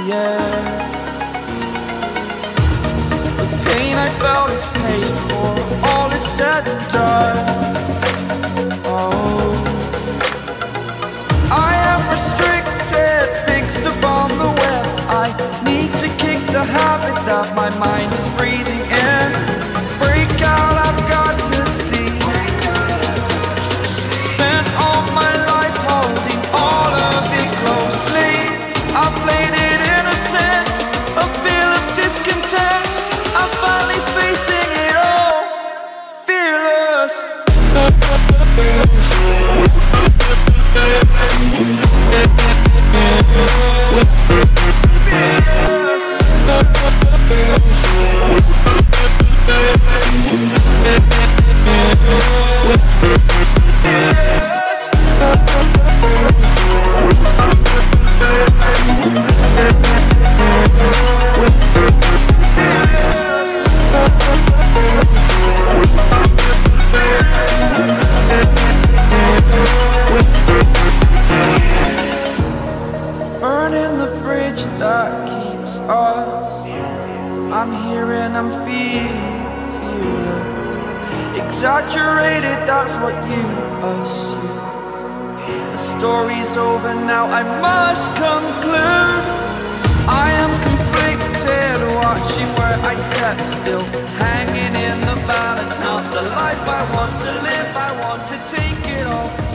yeah. The pain I felt is paid for, all is said and done. Oh, I am restricted, fixed upon the web. I need to kick the habit that my mind is breathing in. Break out, I've got to see. Spent all my life holding all of it closely. I played it innocent, a feel of discontent. I'm finally facing it all, fearless. Burning the bridge that keeps us. I'm here and I'm feeling fearless. Exaggerated, that's what you assume. The story's over now, I must conclude. I am conflicted, watching where I step still, hanging in the balance. Not the life I want to live, I want to take it all.